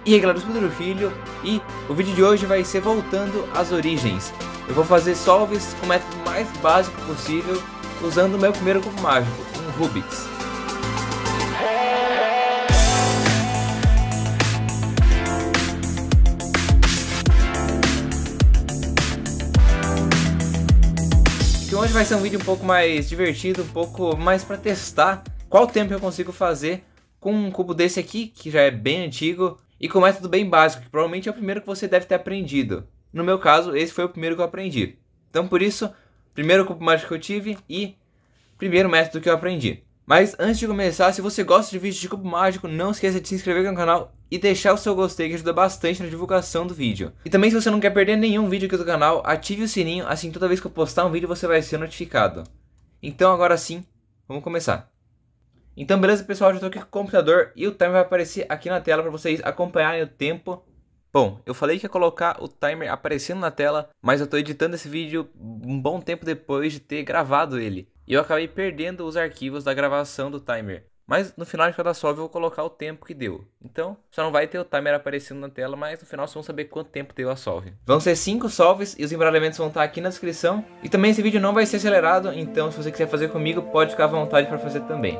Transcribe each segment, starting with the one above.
E aí galera, eu sou o Pedro Filho e o vídeo de hoje vai ser voltando às origens. Eu vou fazer solves com o método mais básico possível, usando o meu primeiro cubo mágico, um Rubik's. Então hoje vai ser um vídeo um pouco mais divertido, um pouco mais para testar qual tempo eu consigo fazer com um cubo desse aqui, que já é bem antigo, e com um método bem básico, que provavelmente é o primeiro que você deve ter aprendido. No meu caso, esse foi o primeiro que eu aprendi. Então por isso, primeiro cubo mágico que eu tive e primeiro método que eu aprendi. Mas antes de começar, se você gosta de vídeos de cubo mágico, não esqueça de se inscrever no canal e deixar o seu gostei, que ajuda bastante na divulgação do vídeo. E também, se você não quer perder nenhum vídeo aqui do canal, ative o sininho, assim toda vez que eu postar um vídeo você vai ser notificado. Então agora sim, vamos começar. Então beleza pessoal, já estou aqui com o computador e o timer vai aparecer aqui na tela para vocês acompanharem o tempo. Bom, eu falei que ia colocar o timer aparecendo na tela, mas eu estou editando esse vídeo um bom tempo depois de ter gravado ele. E eu acabei perdendo os arquivos da gravação do timer. Mas no final de cada solve eu vou colocar o tempo que deu. Então, só não vai ter o timer aparecendo na tela, mas no final vocês vão saber quanto tempo deu a solve. Vão ser 5 solves e os embaralhamentos vão estar aqui na descrição. E também esse vídeo não vai ser acelerado, então se você quiser fazer comigo, pode ficar à vontade para fazer também.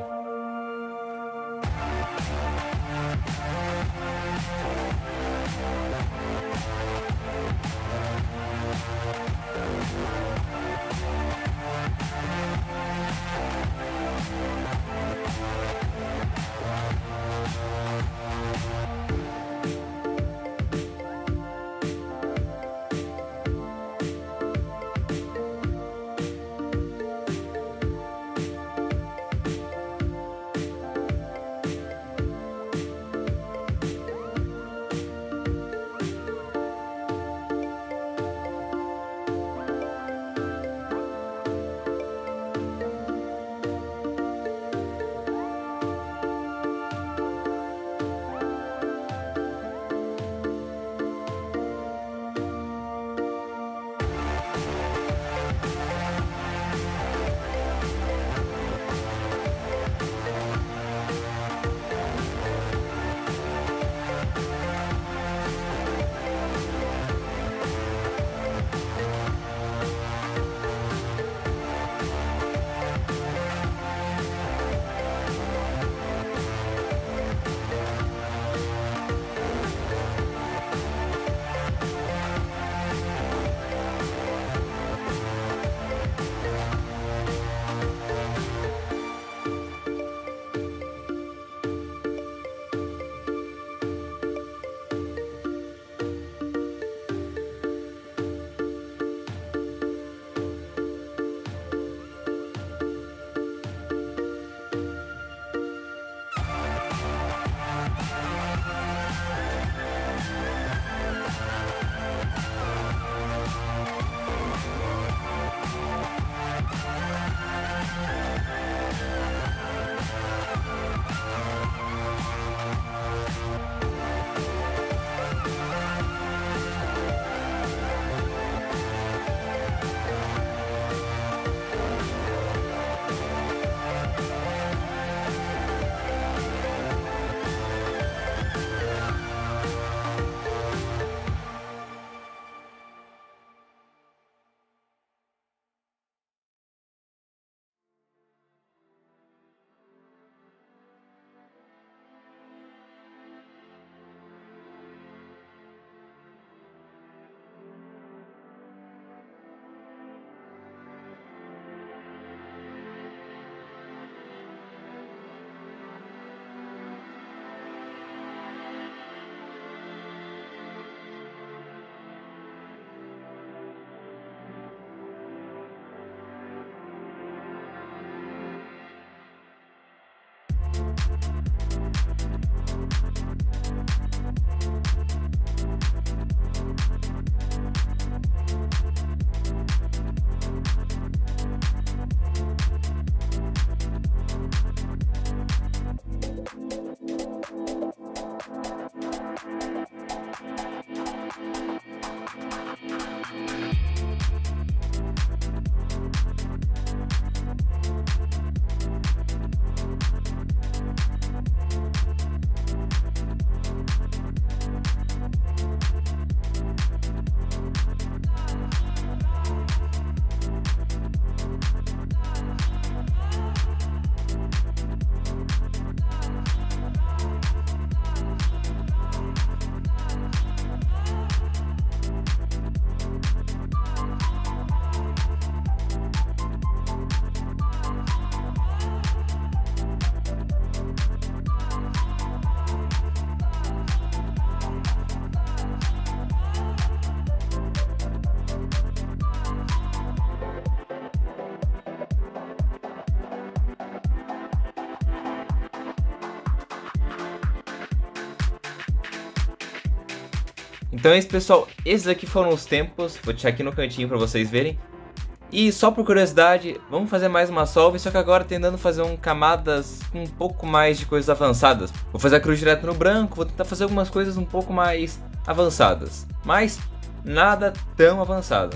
Então é isso, pessoal, esses aqui foram os tempos, vou deixar aqui no cantinho pra vocês verem. E só por curiosidade, vamos fazer mais uma solve, só que agora tentando fazer camadas com um pouco mais de coisas avançadas. Vou fazer a cruz direto no branco, vou tentar fazer algumas coisas um pouco mais avançadas, mas nada tão avançado.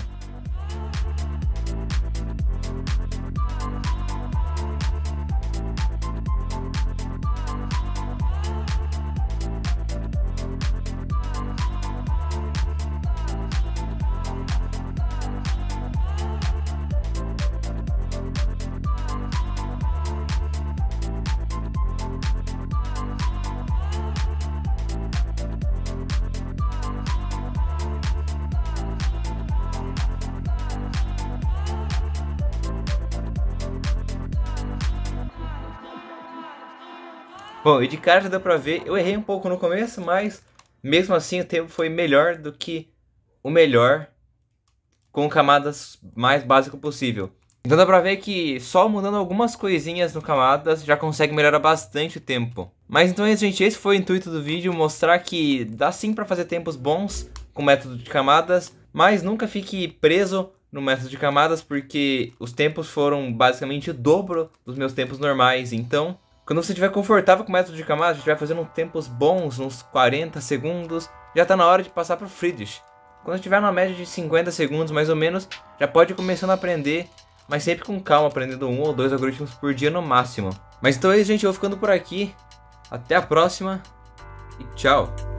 Bom, e de cara já deu pra ver, eu errei um pouco no começo, mas mesmo assim o tempo foi melhor do que o melhor com camadas mais básico possível. Então dá pra ver que só mudando algumas coisinhas no camadas já consegue melhorar bastante o tempo. Mas então é isso, gente, esse foi o intuito do vídeo, mostrar que dá sim pra fazer tempos bons com o método de camadas, mas nunca fique preso no método de camadas, porque os tempos foram basicamente o dobro dos meus tempos normais. Então, quando você estiver confortável com o método de camadas, estiver fazendo tempos bons, uns 40 segundos, já tá na hora de passar pro Friedrich. Quando estiver na média de 50 segundos, mais ou menos, já pode ir começando a aprender, mas sempre com calma, aprendendo 1 ou 2 algoritmos por dia no máximo. Mas então é isso, gente, eu vou ficando por aqui. Até a próxima e tchau!